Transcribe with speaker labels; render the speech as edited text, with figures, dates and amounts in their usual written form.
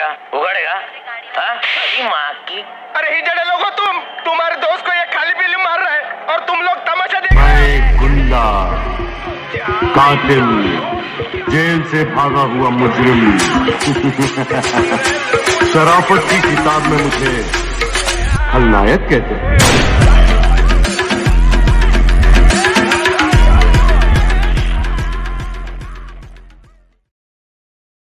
Speaker 1: उगड़ेगा? माँ की
Speaker 2: अरे हिजड़े लोगो, तुम्हारे दोस्त को ये खाली पीली मार रहा है और तुम लोग तमाशा देख रहे
Speaker 3: मैं गुंडा, कातिल, जेल से भागा हुआ मुजरिम। शराफत की किताब में मुझे खलनायक कहते हैं।